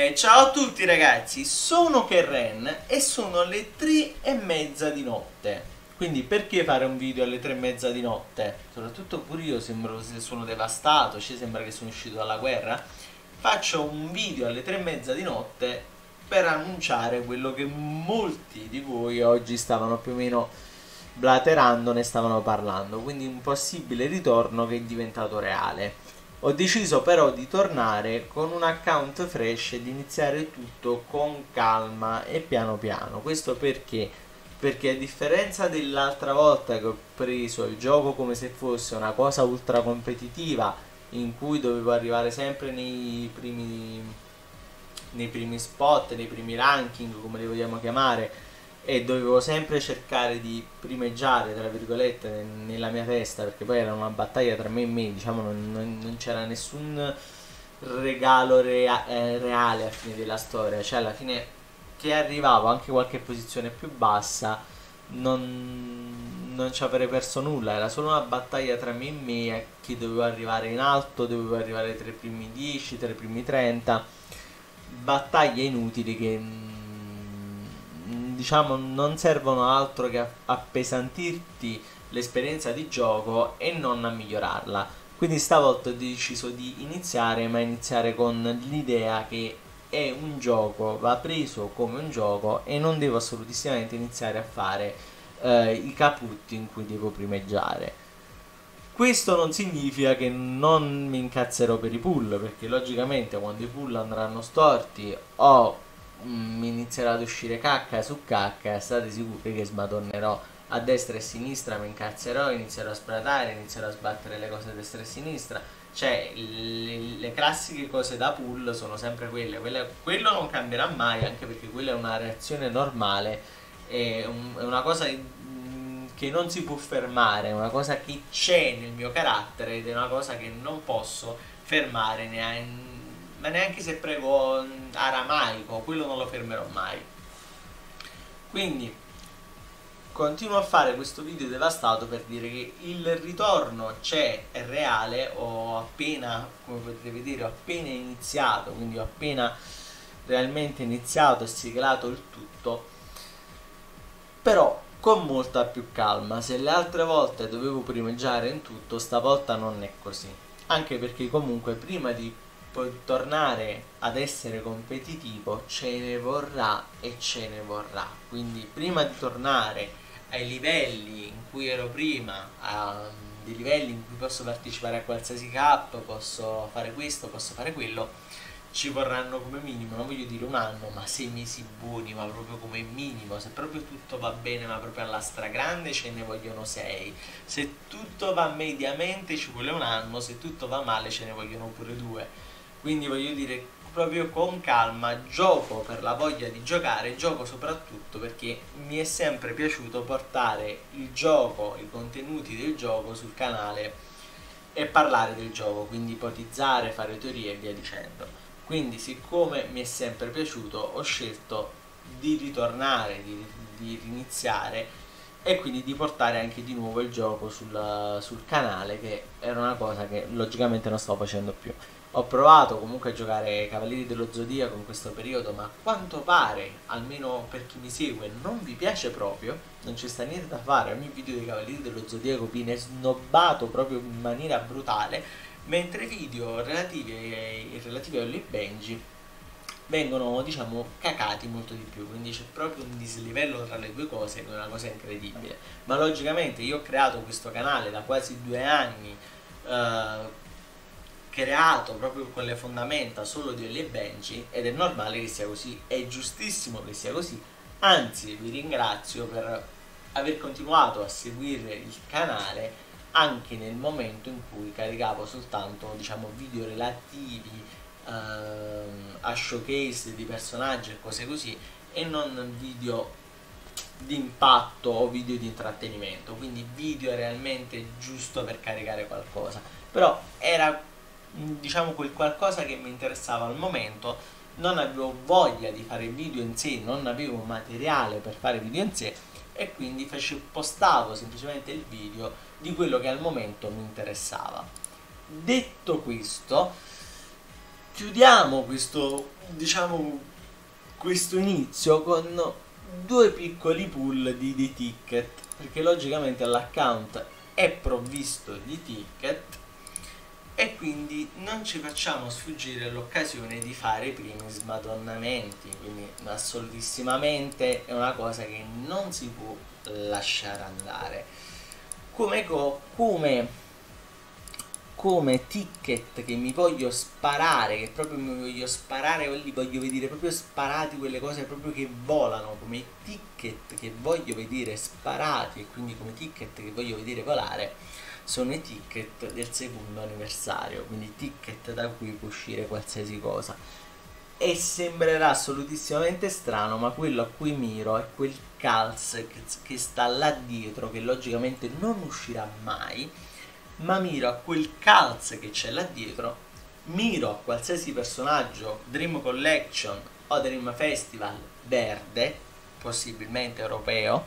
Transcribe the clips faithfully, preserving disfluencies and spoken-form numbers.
E ciao a tutti ragazzi, sono Kerren e sono le tre e mezza di notte. Quindi perché fare un video alle tre e mezza di notte? Soprattutto pure io sembro se sono devastato, ci sembra che sono uscito dalla guerra. Faccio un video alle tre e mezza di notte per annunciare quello che molti di voi oggi stavano più o meno blaterando, ne stavano parlando. Quindi un possibile ritorno che è diventato reale. Ho deciso però di tornare con un account fresh e di iniziare tutto con calma e piano piano. Questo perché? Perché a differenza dell'altra volta che ho preso il gioco come se fosse una cosa ultra competitiva, in cui dovevo arrivare sempre nei primi, nei primi spot, nei primi ranking, come li vogliamo chiamare, e dovevo sempre cercare di primeggiare, tra virgolette, nella mia testa, perché poi era una battaglia tra me e me, diciamo, non, non, non c'era nessun regalo rea eh, reale a fine della storia, cioè alla fine che arrivavo anche qualche posizione più bassa non, non ci avrei perso nulla, era solo una battaglia tra me e me, che dovevo arrivare in alto, dovevo arrivare tra i primi dieci, tra i primi trenta, battaglie inutili che diciamo non servono altro che a appesantirti l'esperienza di gioco e non a migliorarla. Quindi stavolta ho deciso di iniziare, ma iniziare con l'idea che è un gioco, va preso come un gioco e non devo assolutissimamente iniziare a fare eh, i caputti in cui devo primeggiare. Questo non significa che non mi incazzerò per i pull, perché logicamente quando i pull andranno storti o mi inizierà ad uscire cacca su cacca, state sicuri che smadonnerò a destra e a sinistra, mi incazzerò, inizierò a spratare, inizierò a sbattere le cose a destra e a sinistra. Cioè le, le classiche cose da pull sono sempre quelle, quelle quello non cambierà mai, anche perché quella è una reazione normale, è, un, è una cosa che non si può fermare, è una cosa che c'è nel mio carattere ed è una cosa che non posso fermare neanche, ma neanche se prego aramaico, quello non lo fermerò mai. Quindi continuo a fare questo video devastato per dire che il ritorno c'è, è reale. Ho appena, come potete vedere, ho appena iniziato, quindi ho appena realmente iniziato e siglato il tutto, però con molta più calma. Se le altre volte dovevo primeggiare in tutto, stavolta non è così, anche perché comunque prima di tornare ad essere competitivo ce ne vorrà e ce ne vorrà. Quindi prima di tornare ai livelli in cui ero prima, a dei livelli in cui posso partecipare a qualsiasi cup, posso fare questo, posso fare quello, ci vorranno come minimo, non voglio dire un anno, ma sei mesi buoni, ma proprio come minimo. Se proprio tutto va bene, ma proprio alla stragrande, ce ne vogliono sei. Se tutto va mediamente ci vuole un anno, se tutto va male ce ne vogliono pure due. Quindi voglio dire, proprio con calma, gioco per la voglia di giocare, gioco soprattutto perché mi è sempre piaciuto portare il gioco, i contenuti del gioco sul canale e parlare del gioco, quindi ipotizzare, fare teorie e via dicendo. Quindi siccome mi è sempre piaciuto ho scelto di ritornare, di, di iniziare e quindi di portare anche di nuovo il gioco sul, sul canale, che era una cosa che logicamente non sto facendo più. Ho provato comunque a giocare Cavalieri dello Zodiaco in questo periodo, ma a quanto pare, almeno per chi mi segue, non vi piace proprio, non ci sta niente da fare, ogni video dei Cavalieri dello Zodiaco viene snobbato proprio in maniera brutale, mentre i video relativi ai, relativi a Holly Benji vengono, diciamo, cacati molto di più, quindi c'è proprio un dislivello tra le due cose che è una cosa incredibile. Ma logicamente io ho creato questo canale da quasi due anni, eh, creato proprio con le fondamenta solo di Holly Benji, ed è normale che sia così, è giustissimo che sia così, anzi vi ringrazio per aver continuato a seguire il canale anche nel momento in cui caricavo soltanto, diciamo, video relativi ehm, a showcase di personaggi e cose così, e non video di impatto o video di intrattenimento, quindi video realmente giusto per caricare qualcosa. Però era, diciamo, quel qualcosa che mi interessava al momento, non avevo voglia di fare video in sé, non avevo materiale per fare video in sé e quindi facevo, postavo semplicemente il video di quello che al momento mi interessava. Detto questo, chiudiamo questo, diciamo, questo inizio con due piccoli pool di, di ticket, perché logicamente l'account è provvisto di ticket e quindi non ci facciamo sfuggire l'occasione di fare i primi smadonnamenti, quindi assolutissimamente è una cosa che non si può lasciare andare. Come, come come ticket che mi voglio sparare, che proprio mi voglio sparare, li voglio vedere proprio sparati, quelle cose proprio che volano, come ticket che voglio vedere sparati e quindi come ticket che voglio vedere volare, sono i ticket del secondo anniversario, quindi ticket da cui può uscire qualsiasi cosa. E sembrerà assolutissimamente strano, ma quello a cui miro è quel calz che, che sta là dietro, che logicamente non uscirà mai, ma miro a quel calz che c'è là dietro, miro a qualsiasi personaggio Dream Collection o Dream Festival verde, possibilmente europeo,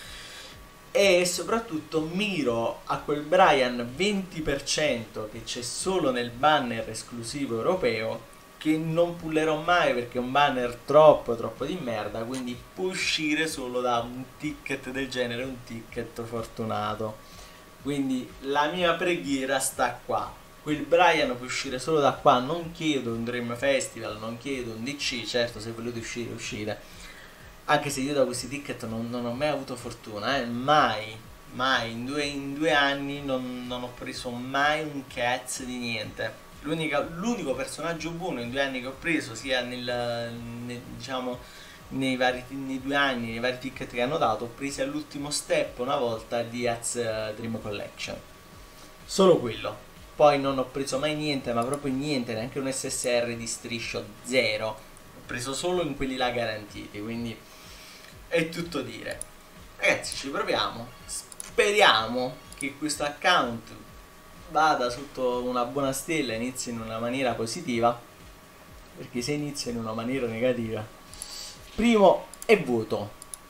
e soprattutto miro a quel Brian venti per cento che c'è solo nel banner esclusivo europeo, che non pullerò mai perché è un banner troppo troppo di merda, quindi può uscire solo da un ticket del genere, un ticket fortunato. Quindi la mia preghiera sta qua. Quel Brian può uscire solo da qua. Non chiedo un Dream Festival, non chiedo un D C. Certo, se volete uscire, uscite. Anche se io da questi ticket non, non ho mai avuto fortuna, eh. Mai, mai. In due, in due anni non, non ho preso mai un cazzo di niente. L'unico personaggio buono in due anni che ho preso, sia nel, nel diciamo... Nei, vari, nei due anni, nei vari ticket che hanno dato, ho preso all'ultimo step una volta di Az uh, Dream Collection, solo quello. Poi non ho preso mai niente, ma proprio niente, neanche un S S R di striscio, zero. Ho preso solo in quelli là garantiti, quindi è tutto dire. Ragazzi, ci proviamo, speriamo che questo account vada sotto una buona stella, inizi in una maniera positiva, perché se inizia in una maniera negativa, primo è voto.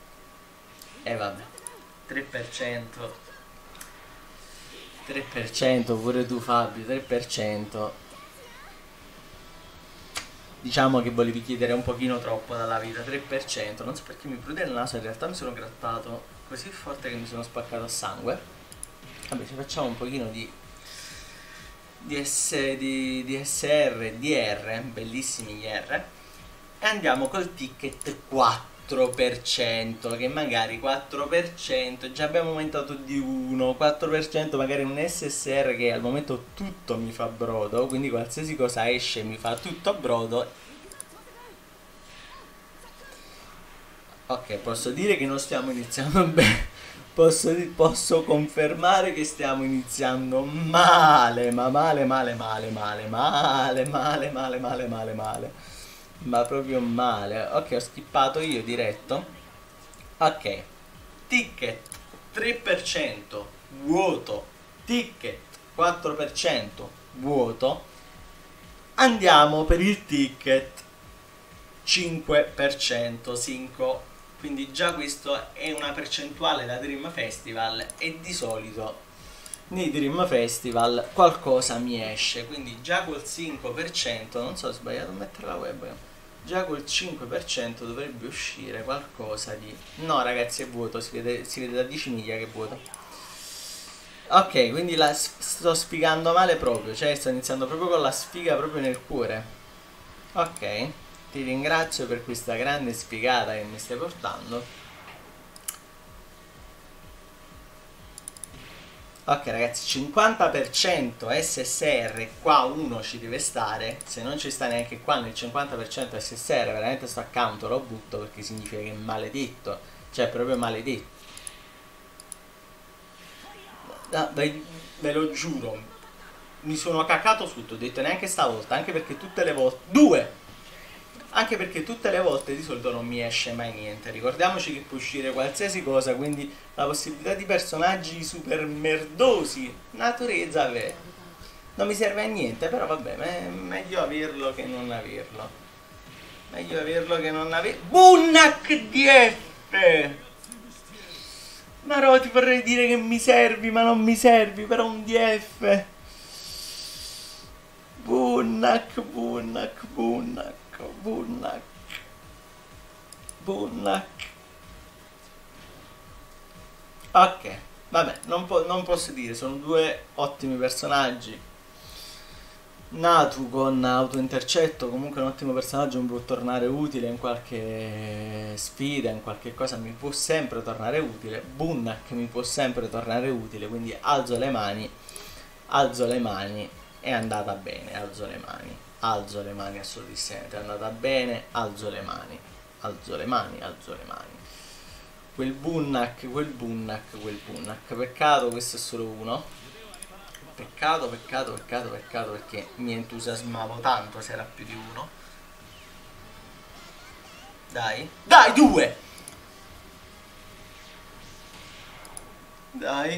E eh vabbè, tre per cento. tre per cento pure tu Fabio, tre per cento. Diciamo che volevi chiedere un pochino troppo dalla vita, tre per cento. Non so perché mi prude il naso, in realtà mi sono grattato così forte che mi sono spaccato a sangue. Vabbè, ci facciamo un pochino di di, S, di, di S R, D R, bellissimi gli R. E andiamo col ticket quattro per cento, che magari quattro per cento già abbiamo aumentato di uno, quattro per cento magari un S S R che al momento tutto mi fa brodo, quindi qualsiasi cosa esce mi fa tutto a brodo. Ok, posso dire che non stiamo iniziando bene, posso, posso confermare che stiamo iniziando male, ma male male male male male male male male male male ma proprio male. Ok, ho skippato io diretto. Ok, ticket tre per cento vuoto, ticket quattro per cento vuoto. Andiamo per il ticket cinque per cento cinque. Quindi già questo è una percentuale da Dream Festival e di solito nei Dream Festival qualcosa mi esce, quindi già col cinque per cento, non so, ho sbagliato a mettere la webcam, già col cinque per cento dovrebbe uscire qualcosa di... No ragazzi, è vuoto, si vede, si vede da dieci miglia che è vuoto. Ok, quindi la sto sfigando male proprio, cioè sto iniziando proprio con la sfiga proprio nel cuore. Ok, ti ringrazio per questa grande sfigata che mi stai portando. Ok ragazzi, cinquanta per cento S S R, qua uno ci deve stare. Se non ci sta neanche qua nel cinquanta per cento S S R, veramente sto account lo butto, perché significa che è maledetto. Cioè proprio maledetto. No, ve, ve lo giuro, mi sono cacato tutto, ho detto neanche stavolta, anche perché tutte le volte... Due! Anche perché tutte le volte di solito non mi esce mai niente. Ricordiamoci che può uscire qualsiasi cosa, quindi la possibilità di personaggi super merdosi, naturezza, beh, non mi serve a niente, però vabbè, me meglio averlo che non averlo. Meglio averlo che non averlo. Bunnak D F! Ma no, ti vorrei dire che mi servi, ma non mi servi, però un D F. Bunnak! Bunnak, Bunnak, Bunnak, Bunnak, Bunnak. Ok, vabbè, non, po non posso dire, sono due ottimi personaggi. Natu con autointercetto, comunque un ottimo personaggio, mi può tornare utile in qualche sfida, in qualche cosa mi può sempre tornare utile. Bunnak mi può sempre tornare utile, quindi alzo le mani, alzo le mani, è andata bene, alzo le mani, alzo le mani assolutamente, è andata bene, alzo le mani, alzo le mani, alzo le mani. Quel Bunnak, quel Bunnak, quel Bunnak, peccato questo è solo uno. Peccato, peccato, peccato, peccato perché mi entusiasmavo tanto se era più di uno. Dai, dai, due! Dai.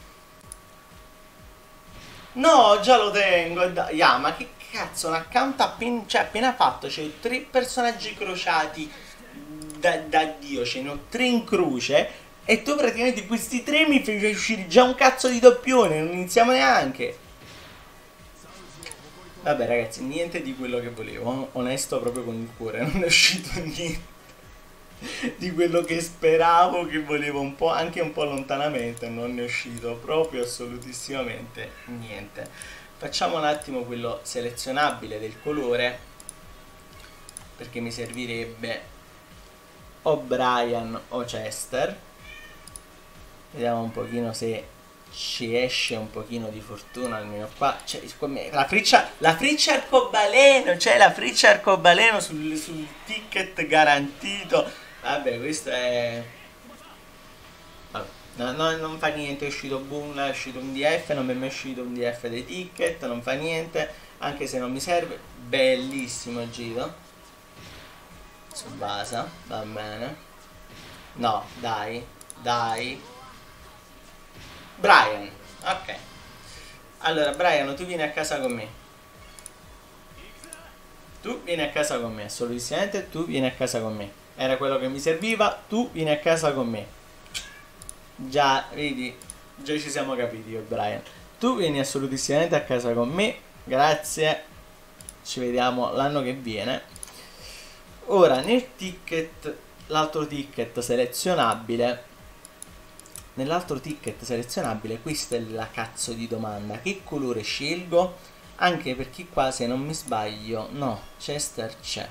No, già lo tengo. Dai, yeah, ma che cazzo, un account appena, cioè, appena fatto, c'è tre personaggi crociati da, da Dio, ce ne ho tre in croce. E tu praticamente questi tre mi fai uscire già un cazzo di doppione, non iniziamo neanche. Vabbè ragazzi, niente di quello che volevo, onesto proprio con il cuore, non è uscito niente di quello che speravo, che volevo un po', anche un po' lontanamente, non è uscito proprio assolutissimamente niente. Facciamo un attimo quello selezionabile del colore, perché mi servirebbe o Brian o Chester. Vediamo un pochino se ci esce un pochino di fortuna, almeno qua. Cioè, la friccia, la friccia arcobaleno, cioè la friccia arcobaleno sul, sul ticket garantito. Vabbè, questo è... Vabbè, no, no, non fa niente, è uscito boom, è uscito un D F, non mi è mai uscito un D F dei ticket, non fa niente, anche se non mi serve. Bellissimo il giro. Su base, va bene. No, dai, dai. Brian, ok. Allora Brian, tu vieni a casa con me. Tu vieni a casa con me, assolutissimamente tu vieni a casa con me. Era quello che mi serviva, tu vieni a casa con me. Già, vedi, già ci siamo capiti io e Brian. Tu vieni assolutissimamente a casa con me, grazie. Ci vediamo l'anno che viene. Ora, nel ticket, l'altro ticket selezionabile... Nell'altro ticket selezionabile, questa è la cazzo di domanda, che colore scelgo? Anche perché qua, se non mi sbaglio, no, Chester c'è,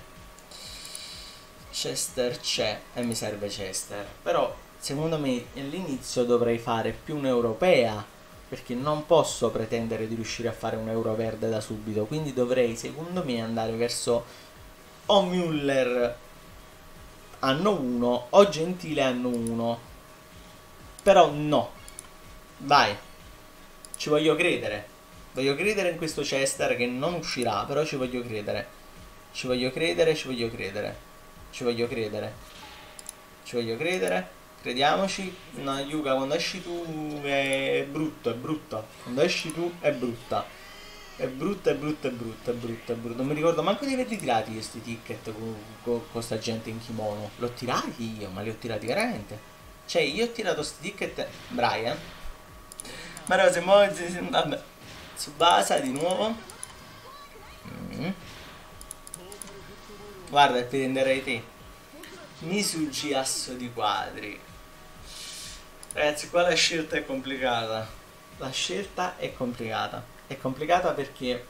Chester c'è e mi serve Chester, però secondo me all'inizio dovrei fare più un'europea, perché non posso pretendere di riuscire a fare un euro verde da subito, quindi dovrei secondo me andare verso o Müller anno uno o Gentile anno uno. Però no, vai, ci voglio credere, voglio credere in questo Chester che non uscirà, però ci voglio credere, ci voglio credere, ci voglio credere, ci voglio credere, ci voglio credere, crediamoci. No, Yuka, quando esci tu è brutto, è brutto, quando esci tu è brutta, è brutta, è brutta, è brutta, è brutta, è brutta, non mi ricordo manco di averli tirati questi ticket con, con, con sta gente in kimono, l'ho tirati io, ma li ho tirati veramente. Cioè, io ho tirato sti ticket, Brian. Ma no, se muove, vabbè. Su base di nuovo. Mm. Guarda, e prenderei te. Misugi asso di quadri. Ragazzi, qua la scelta è complicata. La scelta è complicata. È complicata perché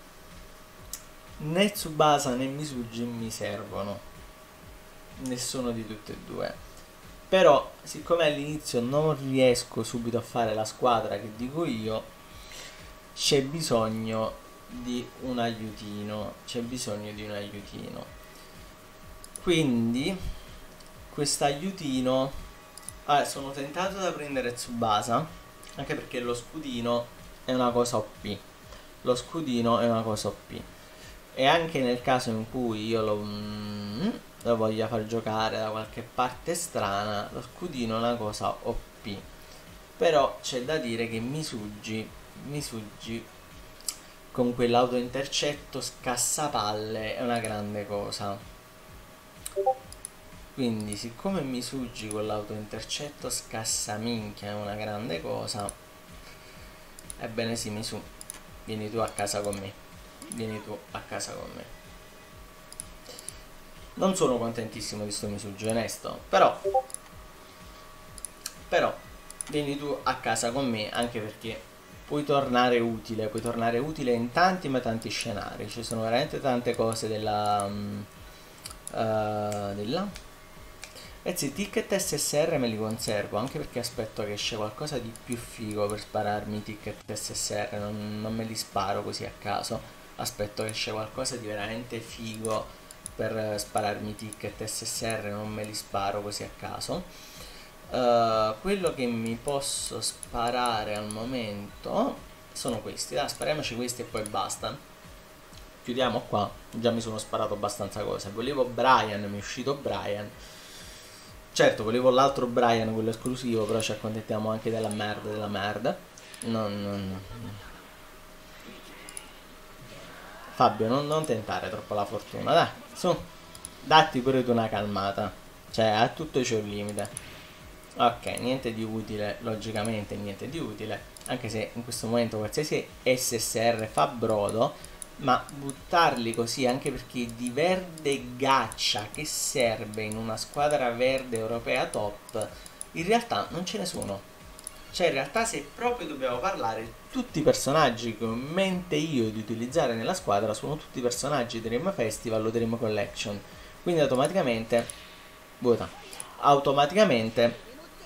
né Tsubasa né Misugi mi servono. Nessuno di tutte e due. Però, siccome all'inizio non riesco subito a fare la squadra che dico io, c'è bisogno di un aiutino. C'è bisogno di un aiutino. Quindi, questo aiutino... Ah, sono tentato da prendere Tsubasa, anche perché lo scudino è una cosa O P. Lo scudino è una cosa O P. E anche nel caso in cui io lo... Mm, lo voglia far giocare da qualche parte strana, lo scudino è una cosa O P. Però c'è da dire che Misugi Misugi con quell'autointercetto scassapalle è una grande cosa. Quindi siccome Misugi con l'autointercetto scassaminchia è una grande cosa, ebbene sì, Misu, vieni tu a casa con me. vieni tu a casa con me. Non sono contentissimo di sto misuggio, onesto, però però vieni tu a casa con me, anche perché puoi tornare utile, puoi tornare utile in tanti ma tanti scenari. Ci sono veramente tante cose della um, uh, della Ragazzi, i ticket S S R me li conservo, anche perché aspetto che esce qualcosa di più figo per spararmi i ticket S S R, non, non me li sparo così a caso, aspetto che esce qualcosa di veramente figo per spararmi i ticket S S R, non me li sparo così a caso. Uh, quello che mi posso sparare al momento sono questi, dai, spariamoci questi e poi basta. Chiudiamo qua, già mi sono sparato abbastanza cose. Volevo Brian, mi è uscito Brian. Certo, volevo l'altro Brian, quello esclusivo, però ci accontentiamo anche della merda della merda. No, no, no. Fabio, non, non tentare troppo la fortuna, dai, su. Datti pure tu una calmata. Cioè, a tutto c'è un limite. Ok, niente di utile, logicamente niente di utile. Anche se in questo momento qualsiasi S S R fa brodo. Ma buttarli così, anche perché di verde gaccia che serve in una squadra verde europea top, in realtà non ce ne sono. Cioè in realtà, se proprio dobbiamo parlare, tutti i personaggi che ho in mente io di utilizzare nella squadra sono tutti personaggi Dream Festival o Dream Collection. Quindi automaticamente vota. Automaticamente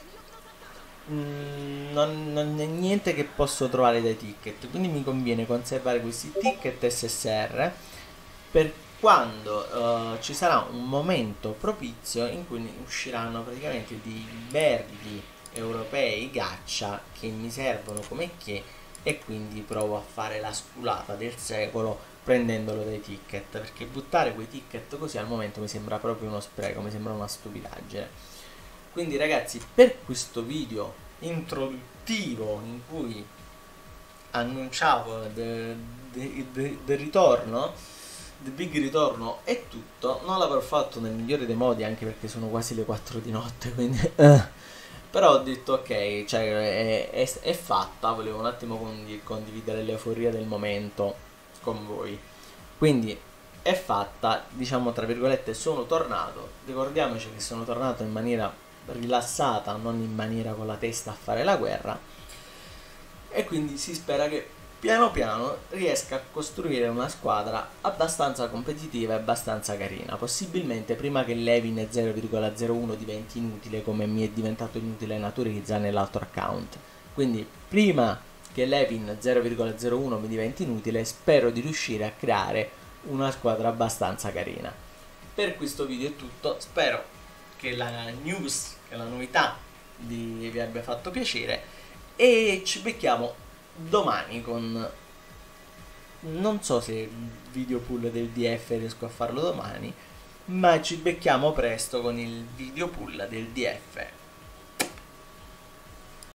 Non, non è niente che posso trovare dai ticket, quindi mi conviene conservare questi ticket S S R per quando uh, ci sarà un momento propizio in cui usciranno praticamente dei verdi europei gaccia che mi servono come che, e quindi provo a fare la sculata del secolo prendendolo dai ticket, perché buttare quei ticket così al momento mi sembra proprio uno spreco, mi sembra una stupidaggine. Quindi ragazzi, per questo video introduttivo in cui annunciavo del ritorno, del big ritorno e tutto, non l'avrò fatto nel migliore dei modi, anche perché sono quasi le quattro di notte, quindi uh. però ho detto ok, cioè è, è, è fatta, volevo un attimo condiv condividere l'euforia del momento con voi, quindi è fatta, diciamo tra virgolette, sono tornato. Ricordiamoci che sono tornato in maniera rilassata, non in maniera con la testa a fare la guerra, e quindi si spera che piano piano riesca a costruire una squadra abbastanza competitiva e abbastanza carina, possibilmente prima che Levin zero virgola zero uno diventi inutile come mi è diventato inutile Naturizza nell'altro account. Quindi prima che Levin zero virgola zero uno mi diventi inutile, spero di riuscire a creare una squadra abbastanza carina. Per questo video è tutto, spero che la news, che la novità vi, vi abbia fatto piacere, e ci becchiamo domani con, non so se il video pool del D F riesco a farlo domani, ma ci becchiamo presto con il video pool del D F.